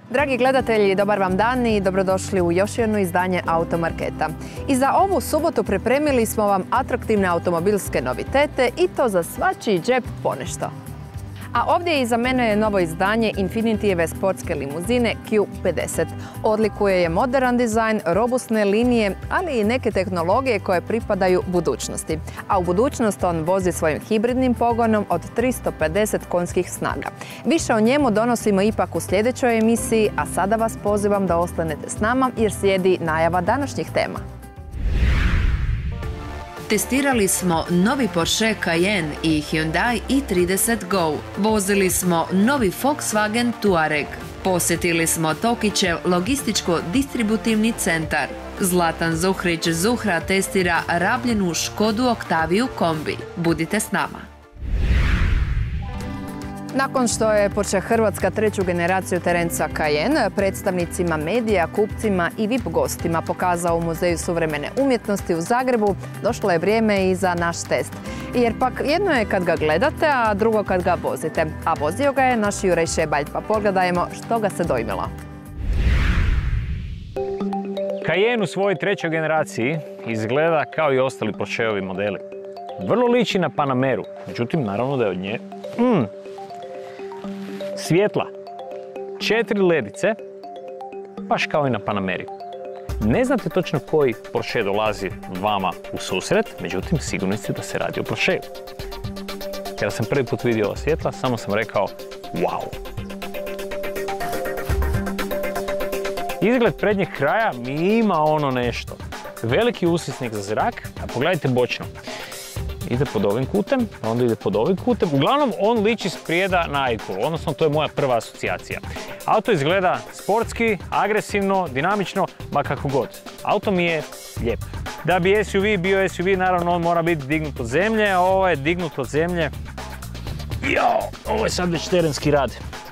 Dragi gledatelji, dobar vam dan i dobrodošli u još jedno izdanje Automarketa. I za ovu subotu pripremili smo vam atraktivne automobilske novitete i to za svačiji džep ponešto. A ovdje iza mene je novo izdanje Infinitijeve sportske limuzine Q50. Odlikuje je moderan dizajn, robustne linije, ali i neke tehnologije koje pripadaju budućnosti. A u budućnost on vozi svojim hibridnim pogonom od 350 konjskih snaga. Više o njemu donosimo ipak u sljedećoj emisiji, a sada vas pozivam da ostanete s nama jer slijedi najava današnjih tema. Testirali smo novi Porsche Cayenne i Hyundai i30 Go. Vozili smo novi Volkswagen Touareg. Posjetili smo Tokićev logističko-distributivni centar. Zlatan Zuhrić Zuhra testira rabljenu Škodu Octaviju kombi. Budite s nama. Nakon što je Porsche Hrvatska treću generaciju terenca Cayenne predstavnicima medija, kupcima i VIP gostima pokazao u Muzeju suvremene umjetnosti u Zagrebu, došlo je vrijeme i za naš test. Jer pak jedno je kad ga gledate, a drugo kad ga vozite. A vozio ga je naš Juraj Šebalj, pa pogledajmo što ga se dojmilo. Cayenne u svojoj trećoj generaciji izgleda kao i ostali Porscheovi modeli. Vrlo liči na Panameru, međutim naravno da je od nje svjetla. 4 ledice, baš kao i na Panameri. Ne znate točno koji Porsche dolazi vama u susret, međutim sigurni ste da se radi o Porscheu. Kada sam prvi put vidio ova svjetla, samo sam rekao wow. Izgled prednjeg kraja mi ima ono nešto. Veliki usisnik za zrak, a pogledajte bočno. Ide pod ovim kutem, onda ide pod ovim kutem. Uglavnom, on liči sprijeda na i-Cool, odnosno to je moja prva asocijacija. Auto izgleda sportski, agresivno, dinamično, ma kako god. Auto mi je lijep. Da bi SUV bio SUV, naravno on mora biti dignut od zemlje, a ovo je dignut od zemlje. Ovo je sad već terenski rad.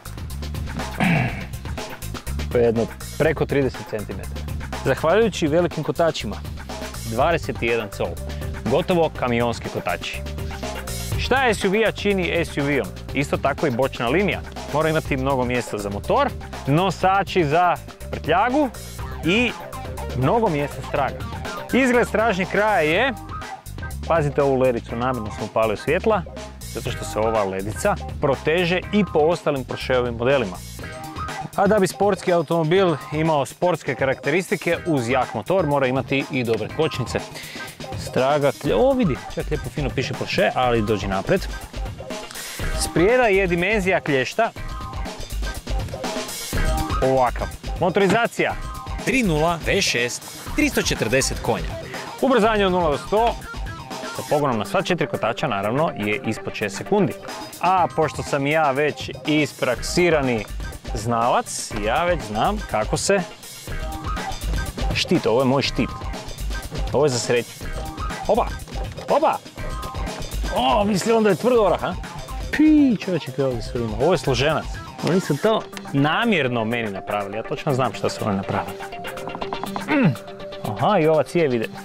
To je jedno preko 30 cm. Zahvaljujući velikim kotačima, 21 col. Gotovo kamionski kotači. Šta SUV-a čini SUV-om? Isto tako i bočna linija. Mora imati mnogo mjesta za motor, nosači za prtljagu i mnogo mjesta straga. Izgled stražnjeg kraja je, pazite ovu ledicu, namjerno sam upalio svjetla, zato što se ova ledica proteže i po ostalim Porscheovim modelima. A da bi sportski automobil imao sportske karakteristike, uz jak motor mora imati i dobre kočnice. Straga, vidi, čak lijepo fino piše Porsche, ali dođi napred. Sprijeda je dimenzija klješta ovakav. Motorizacija 3.0 V6, 340 konja. Ubrzanje od 0 do 100 sa pogonom na sva 4 kotača naravno je ispod 6 sekundi. A pošto sam ja već ispraksirani znalac, ja već znam kako se štit, ovo je moj štit. Ovo je za sreću. Oba! Oba! O, misli onda je tvrd orah, ha? Čovječe kaj ovdje sve ima. Ovo je složenac. Oni su to namjerno meni napravili. Ja točno znam šta su oni napravili. Aha, i ova cijev ide.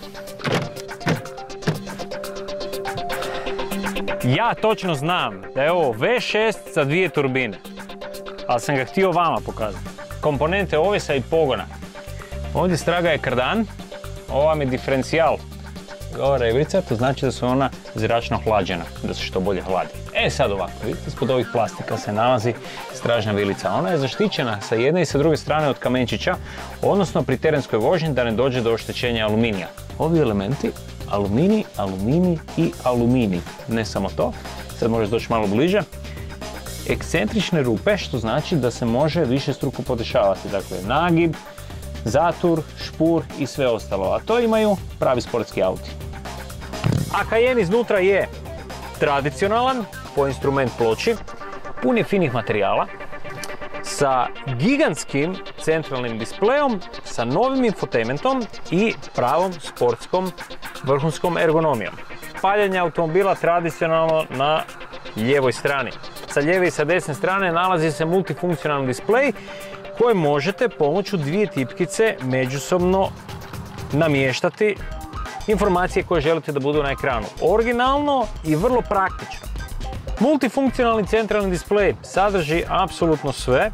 Ja točno znam da je ovo V6 sa 2 turbine. Ali sam ga htio vama pokazati. Komponente ovisa i pogona. Ovdje straga je kardan. Ovo vam je diferencijal. Ova rebrica, to znači da su ona zračno hlađena, da se što bolje hladi. Sad ovako, vidite, ispod ovih plastika se nalazi stražna vilica. Ona je zaštićena sa jedne i sa druge strane od kamenčića, odnosno pri terenskoj vožnji da ne dođe do oštećenja aluminija. Ovi elementi, aluminij, aluminij i aluminij. Ne samo to, sad možeš doći malo bliže. Ekscentrične rupe, što znači da se može višestruko podešavati. Dakle, nagib, zatur, špur i sve ostalo, a to imaju pravi sportski auti. A Cayenne iznutra je tradicionalan po instrument ploči, pun je finih materijala, sa gigantskim centralnim displejom, sa novim infotainmentom i pravom sportskom vrhunskom ergonomijom. Paljenje automobila tradicionalno na lijevoj strani. Sa lijeve i sa desne strane nalazi se multifunkcionalni displej koje možete pomoću 2 tipkice međusobno namještati informacije koje želite da budu na ekranu. Originalno i vrlo praktično. Multifunkcionalni centralni displej sadrži apsolutno sve.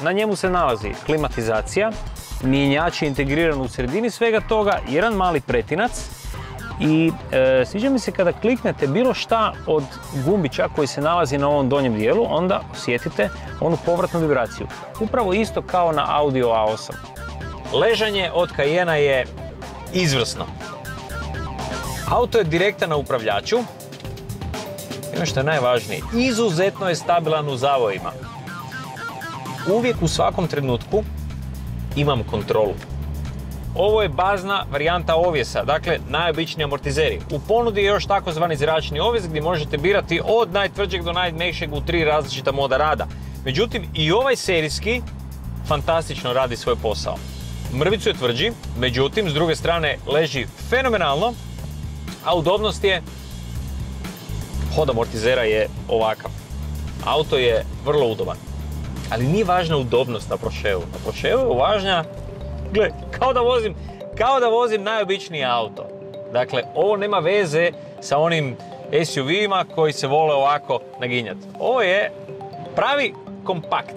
Na njemu se nalazi klimatizacija, mjenjač je integriran u sredini svega toga, jedan mali pretinac i sviđa mi se kada kliknete bilo šta od gumbića koji se nalazi na ovom donjem dijelu, onda osjetite onu povratnu vibraciju. Upravo isto kao na Audio A8. Ležanje od Cayennea je izvrsno. Auto je direktan na upravljaču. I ono što je najvažnije, izuzetno je stabilan u zavojima. Uvijek u svakom trenutku imam kontrolu. Ovo je bazna varijanta ovjesa, dakle najobičniji amortizeri. U ponudi je još takozvani zračni ovjes gdje možete birati od najtvrđeg do najmekšeg u 3 različita moda rada. Međutim, i ovaj serijski fantastično radi svoj posao. Mrvicu je tvrđi, međutim, s druge strane leži fenomenalno, a udobnost je, hod amortizera je ovakav. Auto je vrlo udoban. Ali nije važna udobnost na Porscheu. Na Porscheu je važna, gle, kao da vozim najobičniji auto. Dakle, ovo nema veze sa onim SUV-ima koji se vole ovako naginjati. Ovo je pravi kompakt.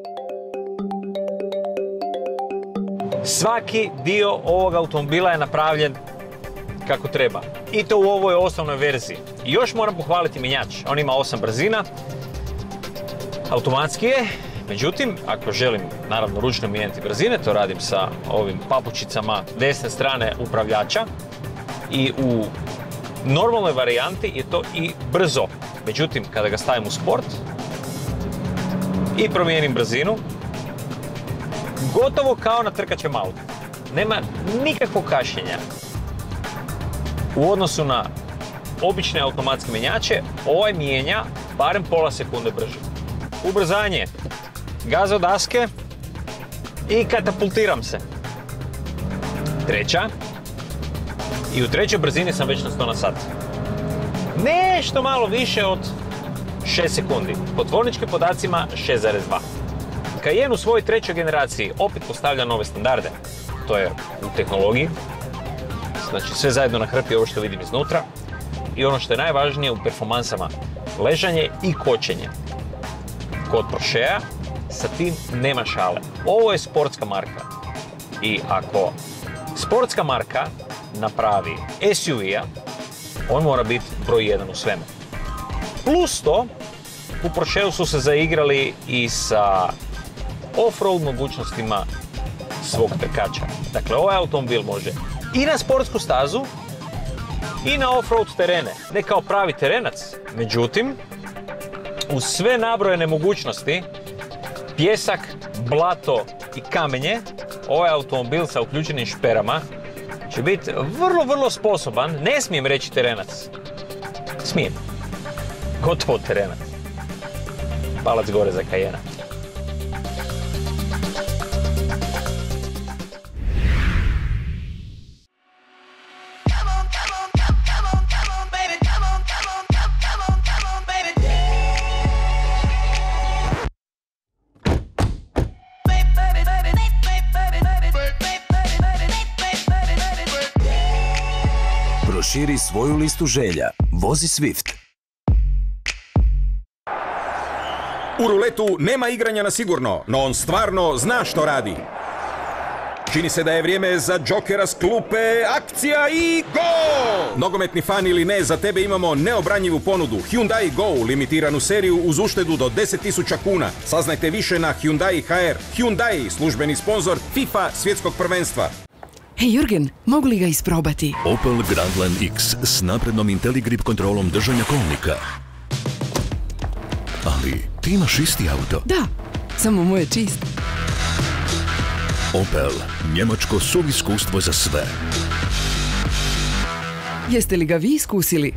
Svaki dio ovog automobila je napravljen kako treba. I to u ovoj osnovnoj verziji. I još moram pohvaliti mjenjač. On ima 8 brzina. Automatski je. Međutim, ako želim naravno ručno mijenjati brzine, to radim sa ovim papučicama desne strane upravljača. I u normalnoj varijanti je to i brzo. Međutim, kada ga stavim u sport i promijenim brzinu, gotovo kao na trkaćem autu. Nema nikakvog kašnjenja. U odnosu na obične automatske mjenjače, ovaj mijenja barem pola sekunde brže. Ubrzanje, gazo daske i katapultiram se. Treća. I u trećoj brzini sam već na 100 na sat. Nešto malo više od 6 sekundi. Po tvorničkim podacima 6,2. Cayenne u svojoj trećoj generaciji opet postavlja nove standarde. To je u tehnologiji. Znači sve zajedno na hrpi ovo što vidim iznutra. I ono što je najvažnije u performansama. Ležanje i kočenje. Kod Porschea sa tim nema šale. Ovo je sportska marka. I ako sportska marka napravi SUV-a, on mora biti broj 1 u svemu. Plus to, u Porscheu su se zaigrali i sa off-road mogućnostima svog trkača. Dakle, ovaj automobil može i na sportsku stazu i na off-road terene. Ne kao pravi terenac, međutim, uz sve nabrojene mogućnosti, pjesak, blato i kamenje, ovaj automobil sa uključenim šperama će biti vrlo sposoban, ne smijem reći terenac. Smijem. Gotovo terenac. Palac gore za Cayennea. Proširi svoju listu želja. Vozi Swift. U ruletu nema igranja na sigurno, no on stvarno zna što radi. Čini se da je vrijeme za džokera s klupe, akcija i gol! Nogometni fan ili ne, za tebe imamo neobranjivu ponudu. Hyundai Go, limitiranu seriju uz uštedu do 10.000 kuna. Saznajte više na Hyundai HR. Hyundai, službeni sponzor FIFA svjetskog prvenstva. Hej Jurgen, mogu li ga isprobati? Opel Grandland X s naprednom IntelliGrip kontrolom držanja kolnika. Ali ti imaš isti auto. Da, samo moj je čist. Opel, njemačko SUV iskustvo za sve. Jeste li ga vi iskusili?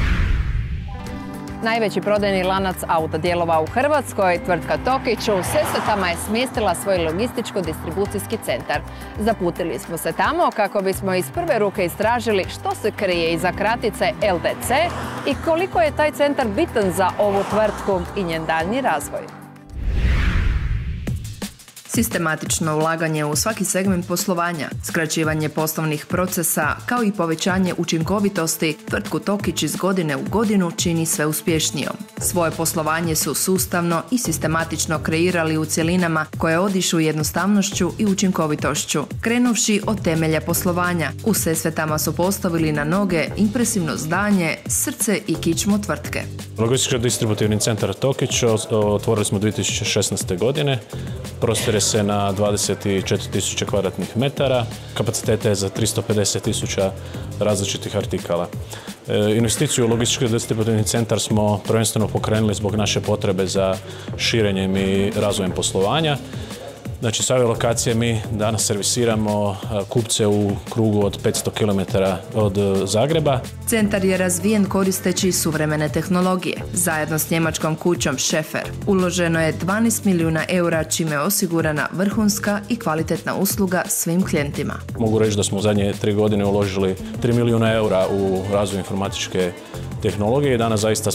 Najveći prodajni lanac autodijelova u Hrvatskoj, tvrtka Tokić, u Sesvetama je smjestila svoj logističko-distribucijski centar. Zaputili smo se tamo kako bismo iz prve ruke istražili što se krije iza kratice LDC i koliko je taj centar bitan za ovu tvrtku i njen daljnji razvoj. Sistematično ulaganje u svaki segment poslovanja, skraćivanje poslovnih procesa, kao i povećanje učinkovitosti, tvrtku Tokić iz godine u godinu čini sve uspješnijom. Svoje poslovanje su sustavno i sistematično kreirali u cjelinama koje odišu jednostavnošću i učinkovitošću. Krenuvši od temelja poslovanja, u Sesvetama su postavili na noge impresivno zdanje, srce i kičmu tvrtke. Logističko-distributivni centar Tokić otvorili smo 2016. godine. Prostire se na 24.000 kvadratnih metara, kapacitete je za 350.000 različitih artikala. Investiciju u logističko-distributivni centar smo prvenstveno pokrenuli zbog naše potrebe za širenjem i razvojem poslovanja. Znači, s ove lokacije mi danas servisiramo kupce u krugu od 500 km od Zagreba. Centar je razvijen koristeći suvremene tehnologije. Zajedno s njemačkom kućom Schaefer uloženo je 12 milijuna eura, čime je osigurana vrhunska i kvalitetna usluga svim klijentima. Mogu reći da smo u zadnje 3 godine uložili 3 milijuna eura u razvoj informatičke tehnologije i danas zaista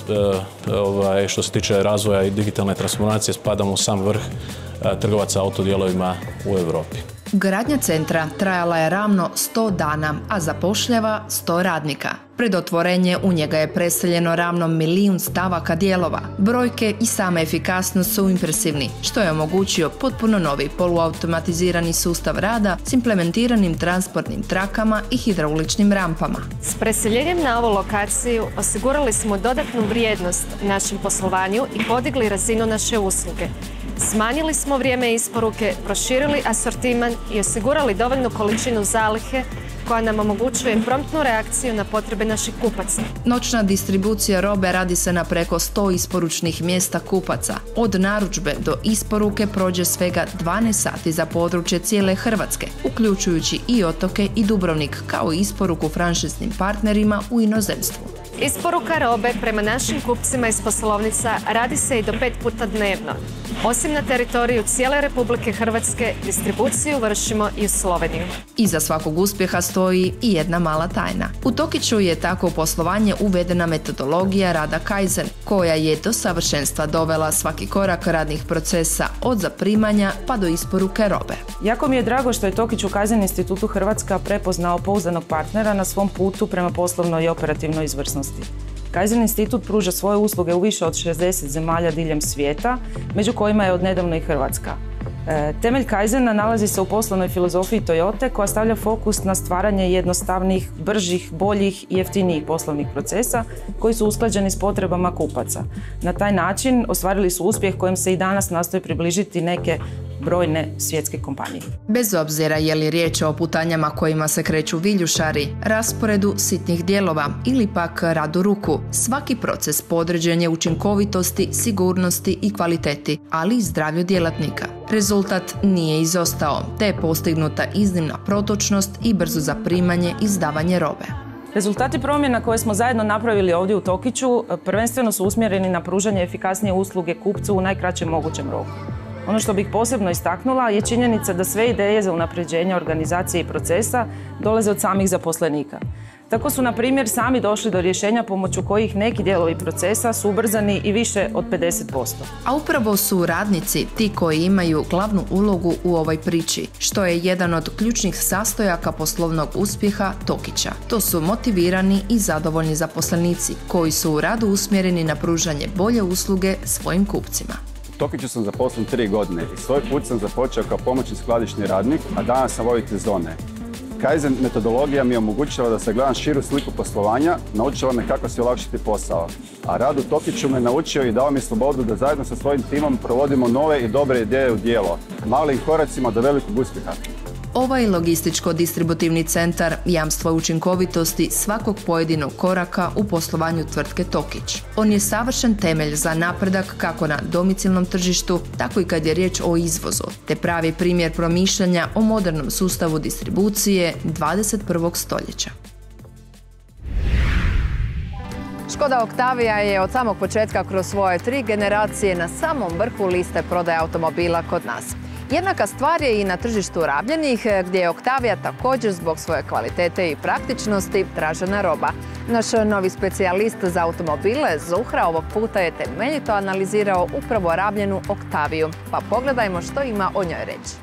što se tiče razvoja i digitalne transformacije spadamo u sam vrh trgovaca autodijelovima u Europi. Gradnja centra trajala je ravno 100 dana, a zapošljava 100 radnika. Pred otvorenje u njega je preseljeno ravno 1 milijun stavaka dijelova. Brojke i sama efikasnost su impresivni, što je omogućio potpuno novi poluautomatizirani sustav rada s implementiranim transportnim trakama i hidrauličnim rampama. S preseljenjem na ovu lokaciju osigurali smo dodatnu vrijednost našem poslovanju i podigli razinu naše usluge. Smanjili smo vrijeme isporuke, proširili asortiman i osigurali dovoljnu količinu zalihe koja nam omogućuje promptnu reakciju na potrebe naših kupaca. Noćna distribucija robe radi se na preko 100 isporučnih mjesta kupaca. Od narudžbe do isporuke prođe svega 12 sati za područje cijele Hrvatske, uključujući i otoke i Dubrovnik, kao i isporuku franšiznim partnerima u inozemstvu. Isporuka robe prema našim kupcima iz poslovnica radi se i do 5 puta dnevno. Osim na teritoriju cijele Republike Hrvatske, distribuciju vršimo i u Sloveniju. Iza svakog uspjeha stoji i jedna mala tajna. U Tokiću je tako u poslovanje uvedena metodologija rada Kaizen, koja je do savršenstva dovela svaki korak radnih procesa od zaprimanja pa do isporuke robe. Jako mi je drago što je Tokić u Kaizen institutu Hrvatska prepoznao pouzdanog partnera na svom putu prema poslovnoj i operativnoj izvrsnosti. Kaizen institut pruža svoje usluge u više od 60 zemalja diljem svijeta, među kojima je odnedavno i Hrvatska. Temelj Kaizena nalazi se u poslovnoj filozofiji Toyote, koja stavlja fokus na stvaranje jednostavnijih, bržih, boljih i jeftinijih poslovnih procesa koji su usklađeni s potrebama kupaca. Na taj način ostvarili su uspjeh kojem se i danas nastoji približiti neke brojne svjetske kompanije. Bez obzira je li riječ o putanjama kojima se kreću viljušari, rasporedu sitnih dijelova ili pak radu ruku, svaki proces podređen je učinkovitosti, sigurnosti i kvaliteti, ali i zdravlju djelatnika. Rezultat nije izostao, te je postignuta iznimna protočnost i brzo zaprimanje i izdavanje robe. Rezultati promjena koje smo zajedno napravili ovdje u Tokiću prvenstveno su usmjereni na pružanje efikasnije usluge kupcu u najkraćem mogućem roku. Ono što bih posebno istaknula je činjenica da sve ideje za unapređenje organizacije i procesa dolaze od samih zaposlenika. Tako su, na primjer, sami došli do rješenja pomoću kojih neki dijelovi procesa su ubrzani i više od 50%. A upravo su radnici ti koji imaju glavnu ulogu u ovoj priči, što je jedan od ključnih sastojaka poslovnog uspjeha Tokića. To su motivirani i zadovoljni zaposlenici koji su u radu usmjereni na pružanje bolje usluge svojim kupcima. U Tokiću sam zaposlen 3 godine i svoj put sam započeo kao pomoćni skladišni radnik, a danas sam voditelj zone. Kaizen metodologija mi je omogućila da sagledam širu sliku poslovanja, naučila me kako si olakšati posao. A rad u Tokiću me naučio i dao mi slobodu da zajedno sa svojim timom provodimo nove i dobre ideje u djelo, malim koracima do velikog uspjeha. Ovaj logističko-distributivni centar jamstvo učinkovitosti svakog pojedinog koraka u poslovanju tvrtke Tokić. On je savršen temelj za napredak kako na domicilnom tržištu, tako i kad je riječ o izvozu, te pravi primjer promišljanja o modernom sustavu distribucije 21. stoljeća. Škoda Octavia je od samog početka kroz svoje 3 generacije na samom vrhu liste prodaje automobila kod nas. Jednaka stvar je i na tržištu rabljenih, gdje je Octavia također zbog svoje kvalitete i praktičnosti tražena roba. Naš novi specijalist za automobile, Zuhra, ovog puta je temeljito analizirao upravo rabljenu Octaviju. Pa pogledajmo što ima o njoj reći.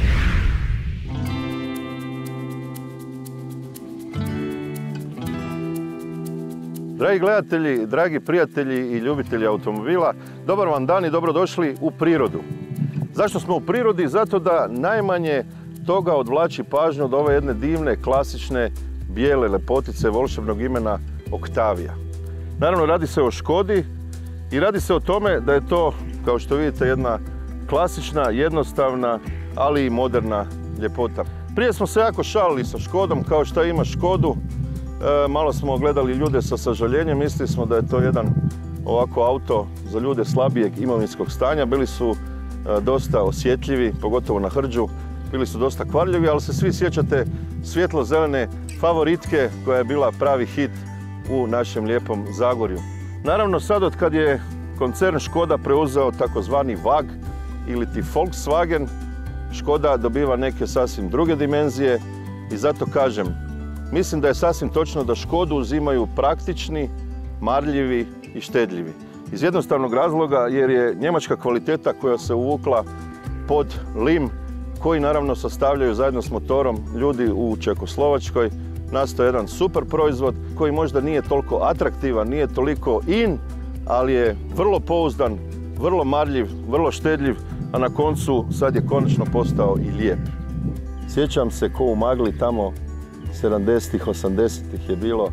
Dragi gledatelji, dragi prijatelji i ljubitelji automobila, dobar vam dan i dobrodošli u prirodu. Zašto smo u prirodi? Zato da najmanje toga odvlači pažnju od ove jedne divne, klasične, bijele lepotice volšebnog imena Octavia. Naravno, radi se o Škodi i radi se o tome da je to, kao što vidite, jedna klasična, jednostavna, ali i moderna ljepota. Prije smo se jako šalili sa Škodom, kao što ima Škodu. Malo smo gledali ljude sa sažaljenjem, mislili smo da je to jedan ovako auto za ljude slabijeg imovinskog stanja. Bili su dosta osjetljivi, pogotovo na hrđu, bili su dosta kvarljivi, ali se svi sjećate svjetlo-zelene favoritke koja je bila pravi hit u našem lijepom Zagorju. Naravno, sad od kad je koncern Škoda preuzeo takozvani VAG ili ti Volkswagen, Škoda dobiva neke sasvim druge dimenzije i zato kažem, mislim da je sasvim točno da Škodu uzimaju praktični, marljivi i štedljivi. Iz jednostavnog razloga jer je njemačka kvaliteta koja se uvukla pod lim, koji naravno sastavljaju zajedno s motorom ljudi u Čekoslovačkoj, nastao jedan super proizvod koji možda nije toliko atraktivan, nije toliko in, ali je vrlo pouzdan, vrlo marljiv, vrlo štedljiv, a na koncu sad je konačno postao i lijep. Sjećam se ko u magli tamo 70-ih, 80-ih je bilo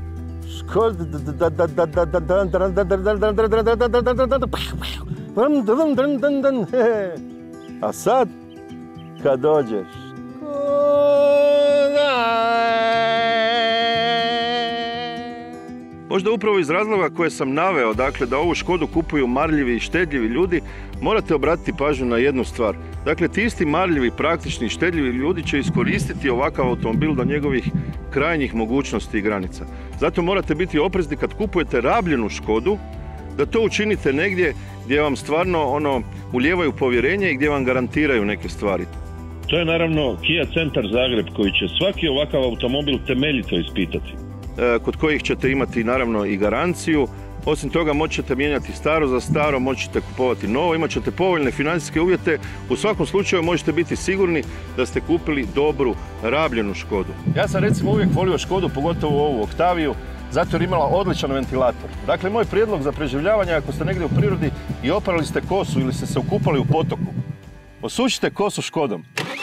a sad kad dođeš možda upravo iz razloga koje sam naveo, dakle da ovu Škodu kupuju marljivi i štedljivi ljudi, morate obratiti pažnju na jednu stvar. Dakle, ti isti marljivi, praktični i štedljivi ljudi će iskoristiti ovakav automobil do njegovih krajnjih mogućnosti i granica. Zato morate biti oprezni kad kupujete rabljenu Škodu, da to učinite negdje gdje vam stvarno ulijevaju povjerenje i gdje vam garantiraju neke stvari. To je naravno Kia Centar Zagreb koji će svaki ovakav automobil temeljito ispitati. Kod kojih ćete imati naravno i garanciju. Osim toga moći ćete mijenjati staro za staro, moći ćete kupovati novo, imat ćete povoljne financijske uvjete. U svakom slučaju možete biti sigurni da ste kupili dobru rabljenu Škodu. Ja sam recimo uvijek volio Škodu, pogotovo ovu Octaviju, zato jer imala odličan ventilator. Dakle, moj prijedlog za preživljavanje, ako ste negdje u prirodi i oprali ste kosu ili ste se okupali u potoku, osušite kosu Škodom.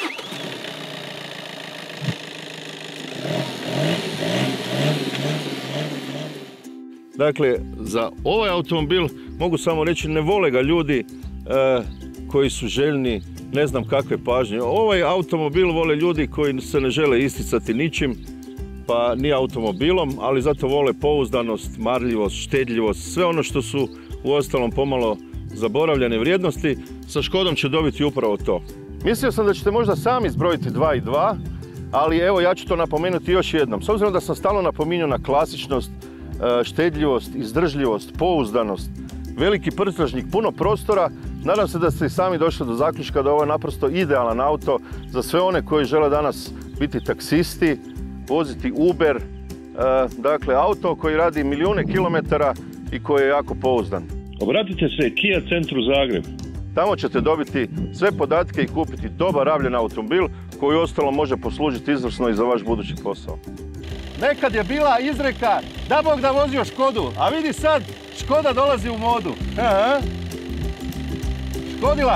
Dakle, za ovaj automobil mogu samo reći ne vole ga ljudi koji su željni ne znam kakve pažnje. Ovaj automobil vole ljudi koji se ne žele isticati ničim, pa ni automobilom, ali zato vole pouzdanost, marljivost, štedljivost, sve ono što su uostalom pomalo zaboravljene vrijednosti. Sa Škodom će dobiti upravo to. Mislio sam da ćete možda sami zbrojiti 2 i 2, ali evo ja ću to napomenuti još jednom. S obzirom da sam stalno napominjao na klasičnost, štedljivost, izdržljivost, pouzdanost, veliki prstražnik, puno prostora, nadam se da ste i sami došli do zaključka da ovo je naprosto idealan auto za sve one koji žele danas biti taksisti, voziti Uber, dakle auto koji radi milijune kilometara i koji je jako pouzdan. Obratite se Kia Centru Zagreb. Tamo ćete dobiti sve podatke i kupiti dobar rabljen automobil koji ostalo može poslužiti izvrsno i za vaš budući posao. Nekad je bila izreka da Bog da vozio Škodu, a vidi sad, Škoda dolazi u modu. Aha. Škodilak!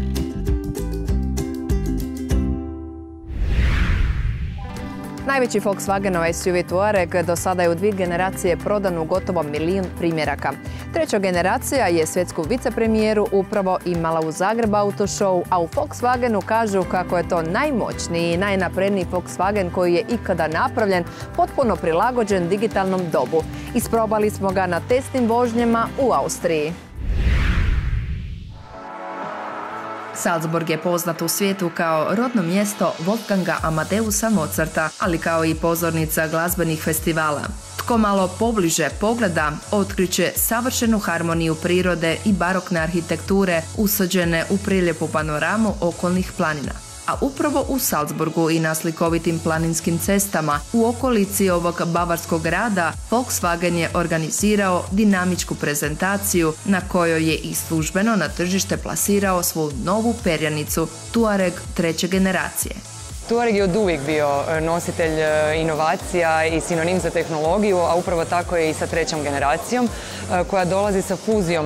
Najveći Volkswagenov SUV Touareg do sada je u 2 generacije prodan u gotovo 1 milijun primjeraka. 3. generacija je svjetsku vicepremijeru upravo imala u Zagreb Auto Show, a u Volkswagenu kažu kako je to najmoćniji i najnapredniji Volkswagen koji je ikada napravljen, potpuno prilagođen digitalnom dobu. Isprobali smo ga na testnim vožnjama u Austriji. Salzburg je poznat u svijetu kao rodno mjesto Wolfganga Amadeusa Mozarta, ali kao i pozornica glazbenih festivala. Tko malo pobliže pogleda, otkriće savršenu harmoniju prirode i barokne arhitekture usađene u prelijepu panoramu okolnih planina. A upravo u Salzburgu i na slikovitim planinskim cestama u okolici ovog bavarskog grada Volkswagen je organizirao dinamičku prezentaciju na kojoj je i službeno na tržište plasirao svoju novu perjanicu Touareg treće generacije. Touareg je od uvijek bio nositelj inovacija i sinonim za tehnologiju, a upravo tako je i sa trećom generacijom koja dolazi sa fuzijom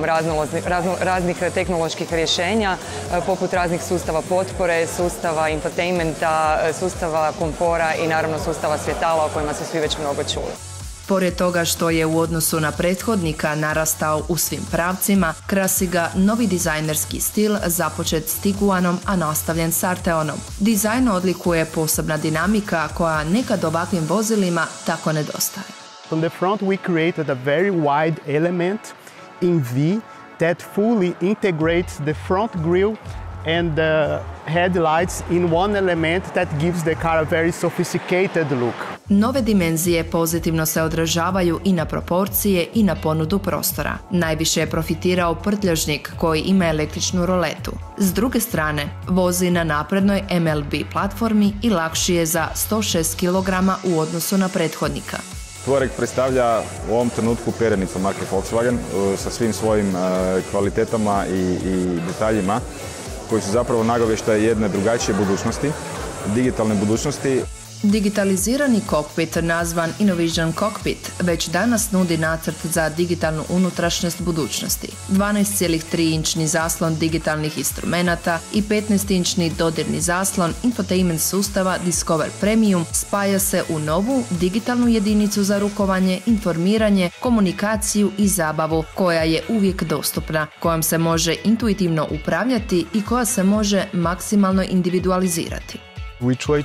raznih tehnoloških rješenja poput raznih sustava potpore, sustava infotainmenta, sustava komfora i naravno sustava svjetala o kojima se svi već mnogo čuli. Pored toga što je u odnosu na prethodnika narastao u svim pravcima, krasi ga novi dizajnerski stil započet s Tiguanom, a nastavljen s Arteonom. Dizajn odlikuje posebna dinamika koja nekad ovakvim vozilima tako nedostaje. On the front we created a very wide element in V that fully integrates the front grille and the headlights in one element that gives the car a very sophisticated look. Nove dimenzije pozitivno se odražavaju i na proporcije i na ponudu prostora. Najviše je profitirao prtljažnik koji ima električnu roletu. S druge strane, vozi na naprednoj MLB platformi i lakši je za 106 kg u odnosu na prethodnika. Touareg predstavlja u ovom trenutku perjanicu marke Volkswagen sa svim svojim kvalitetama i detaljima koji su zapravo nagovještaj jedne drugačije budućnosti, digitalne budućnosti. Digitalizirani kokpit, nazvan InnoVision Cockpit, već danas nudi nacrt za digitalnu unutrašnjost budućnosti. 12,3-inčni zaslon digitalnih instrumenata i 15-inčni dodirni zaslon infotainment sustava Discover Premium spaja se u novu digitalnu jedinicu za rukovanje, informiranje, komunikaciju i zabavu koja je uvijek dostupna, kojom se može intuitivno upravljati i koja se može maksimalno individualizirati. We try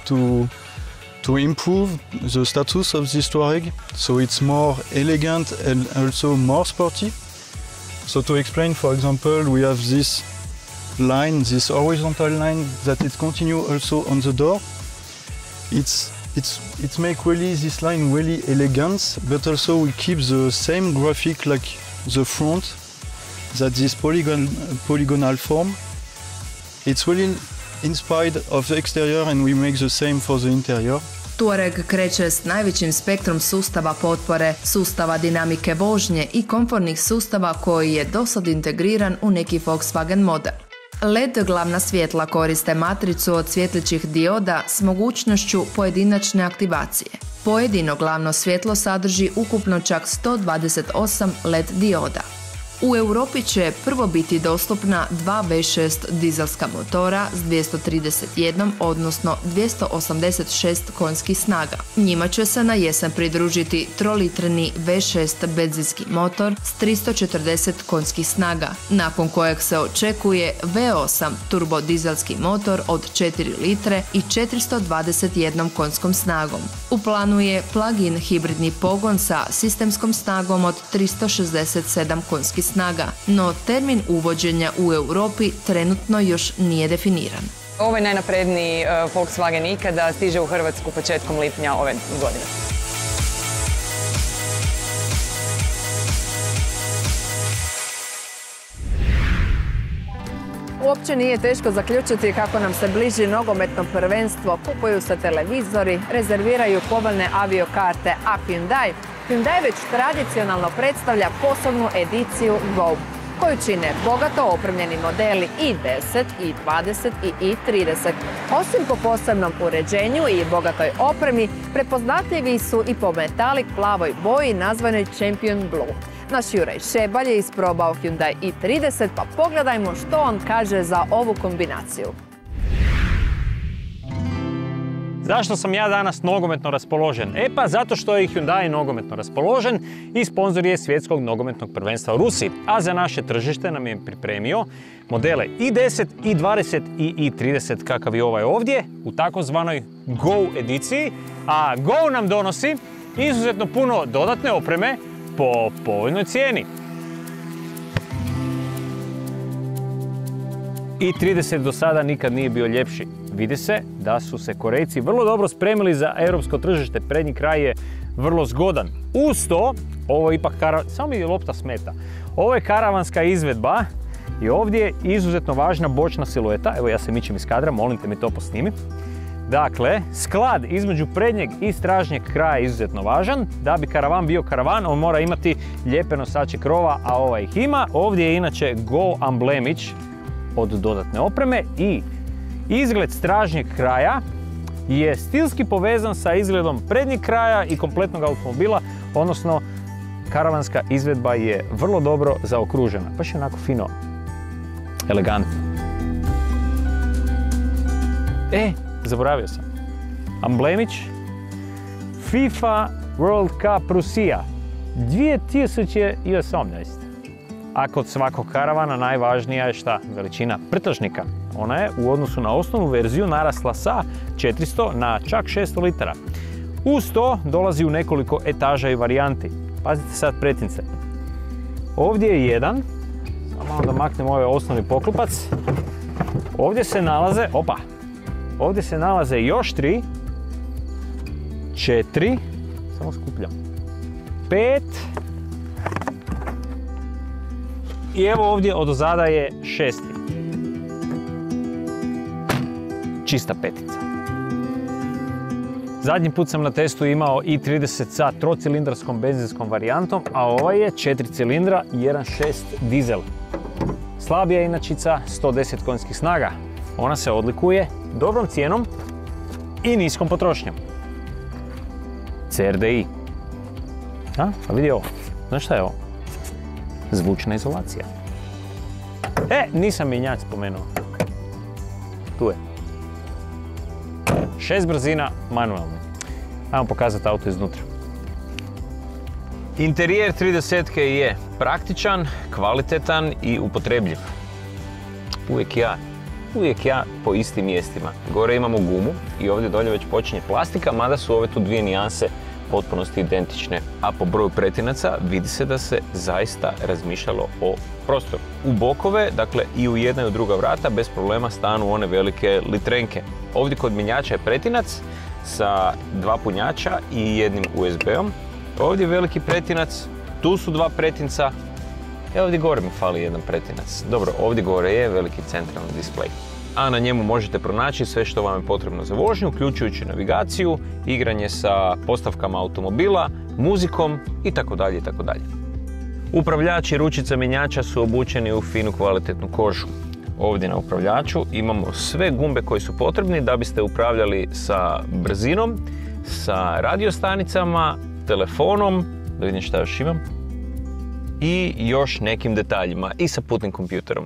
to improve the status of this Touareg, so it's more elegant and also more sporty. So to explain, for example, we have this line, this horizontal line that it continue also on the door. It make really this line really elegant, but also we keep the same graphic like the front, that this polygonal form. It's really inspired of the exterior and we make the same for the interior. Touareg kreće s najvećim spektrom sustava potpore, sustava dinamike vožnje i komfortnih sustava koji je dosad integriran u neki Volkswagen model. LED glavna svjetla koriste matricu od svjetlećih dioda s mogućnošću pojedinačne aktivacije. Pojedino glavno svjetlo sadrži ukupno čak 128 LED dioda. U Europi će prvo biti dostupna 2 V6 dizelska motora s 231, odnosno 286 konjskih snaga. Njima će se na jesen pridružiti 3-litrni V6 benzinski motor s 340 konjskih snaga, nakon kojeg se očekuje V8 turbo dizelski motor od 4 litre i 421 konjskom snagom. U planu je plug-in hibridni pogon sa sistemskom snagom od 367 konjskih snaga, no termin uvođenja u Europi trenutno još nije definiran. Ovo je najnapredniji Volkswagen ikada, stiže u Hrvatsku početkom lipnja ove godine. Uopće nije teško zaključiti kako nam se bliži nogometno prvenstvo, kupuju se televizori, rezerviraju povoljne aviokarte, a Hyundai već tradicionalno predstavlja posebnu ediciju Go, koju čine bogato opremljeni modeli i10, i20 i i30. Osim po posebnom uređenju i bogatoj opremi, prepoznatljivi su i po metalik plavoj boji nazvanoj Champion Blue. Naš Juraj Šebalj je isprobao Hyundai i30, pa pogledajmo što on kaže za ovu kombinaciju. Zašto sam ja danas nogometno raspoložen? E pa zato što je i Hyundai nogometno raspoložen i sponzor je svjetskog nogometnog prvenstva u Rusiji. A za naše tržište nam je pripremio modele i10, i20 i i30 kakav je ovaj ovdje u takozvanoj Go ediciji. A Go nam donosi izuzetno puno dodatne opreme po povoljnoj cijeni. i30 do sada nikad nije bio ljepši. Vidi se da su se Korejci vrlo dobro spremili za europsko tržište. Prednji kraj je vrlo zgodan. Uz to, ovo je ipak samo mi lopta smeta. Ovo je karavanska izvedba i ovdje je izuzetno važna bočna silueta. Evo ja se mičem iz kadra, molim te mi to posnimi. Dakle, sklad između prednjeg i stražnjeg kraja je izuzetno važan. Da bi karavan bio karavan, on mora imati lijepe nosače krova, a ovaj ih ima. Ovdje je inače Go amblemić od dodatne opreme i izgled stražnjeg kraja je stilski povezan sa izgledom prednjeg kraja i kompletnog automobila, odnosno karavanska izvedba je vrlo dobro zaokružena. Baš je onako fino, elegantno. Zaboravio sam. Amblemić FIFA World Cup Rusija 2018. A kod svakog karavana najvažnija je šta? Veličina prtlžnika. Ona je u odnosu na osnovnu verziju narasla sa 400 na čak 600 litara. Uz to dolazi u nekoliko etaža i varijanti. Pazite sad pretince. Ovdje je jedan. Samo malo da maknem ovaj osnovni poklopac. Ovdje se nalaze, ovdje se nalaze još 3, 4, samo skupljam, 5 i evo ovdje odozada je 6. Čista petica. Zadnji put sam na testu imao i30 sa trocilindarskom benzinskom varijantom, a ovaj je 4 cilindra 1.6 dizel. Slabija inačica, 110 konjskih snaga. Ona se odlikuje dobrom cijenom i niskom potrošnjom. CRDI. Pa vidi ovo. Znaš šta je ovo? Zvučna izolacija. Nisam mjenjač spomenuo. Tu je. 6 brzina, manualni. Ajmo pokazati auto iznutra. Interijer 30 je praktičan, kvalitetan i upotrebljiv. Uvijek ja po istim mjestima. Gore imamo gumu i ovdje dolje već počinje plastika, mada su ove tu dvije nijanse potpunosti identične. A po broju pretinaca vidi se da se zaista razmišljalo o prostoru. U bokove, dakle i u jedna i u druga vrata, bez problema stanu one velike litrenke. Ovdje kod mjenjača je pretinac sa 2 punjača i jednim USB-om. Ovdje je veliki pretinac, tu su 2 pretinca. Ovdje gore mi fali jedan pretinac. Dobro, ovdje gore je veliki centralni displej. A na njemu možete pronaći sve što vam je potrebno za vožnju, uključujući navigaciju, igranje sa postavkama automobila, muzikom itd. Upravljač i ručica mjenjača su obučeni u finu kvalitetnu kožu. Ovdje na upravljaču imamo sve gumbe koji su potrebni da biste upravljali sa brzinom, sa radiostanicama, telefonom, da vidim šta još imam, i još nekim detaljima i sa putnim kompjuterom.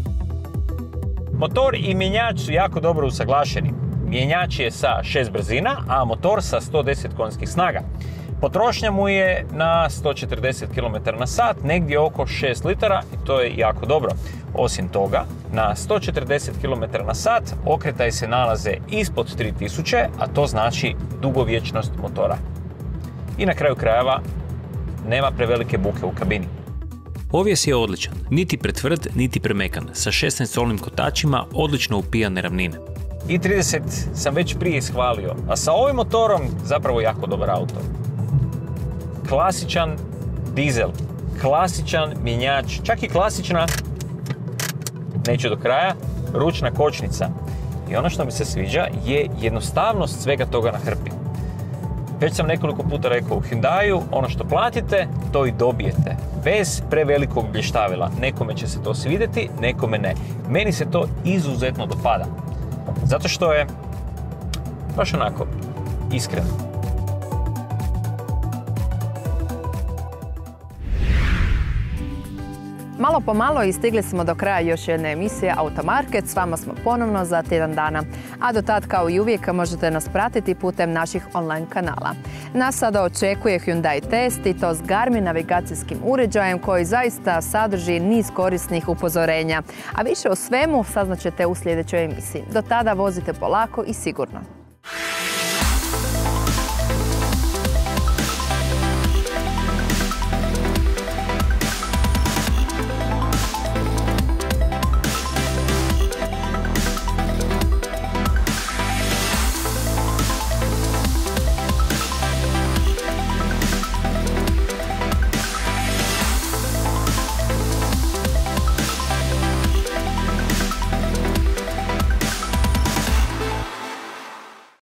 Motor i mjenjač su jako dobro usaglašeni. Mjenjač je sa 6 brzina, a motor sa 110 konjskih snaga. Potrošnja mu je na 140 km/h, negdje oko 6 litara i to je jako dobro. Osim toga, na 140 km/h okretaj se nalaze ispod 3000, a to znači dugovječnost motora. I na kraju krajeva, nema prevelike buke u kabini. Ovjes je odličan, niti pretvrd, niti premekan, sa 16-solnim kotačima, odlično upijane ravnine. i30 sam već prije ishvalio, a sa ovim motorom zapravo jako dobar auto. Klasičan dizel, klasičan mjenjač, čak i klasična, neću do kraja, ručna kočnica. I ono što mi se sviđa je jednostavnost svega toga na hrpi. Već sam nekoliko puta rekao, u Hyundaiu ono što platite, to i dobijete. Bez prevelikog blještavila. Nekome će se to svidjeti, nekome ne. Meni se to izuzetno dopada. Zato što je baš onako iskreno. Malo po malo i stigli smo do kraja još jedne emisije Automarket. S vama smo ponovno za tjedan dana. A do tad, kao i uvijek, možete nas pratiti putem naših online kanala. Nas sada očekuje Hyundai test i to s Garmin navigacijskim uređajem koji zaista sadrži niz korisnih upozorenja. A više o svemu saznaćete u sljedećoj emisiji. Do tada vozite polako i sigurno.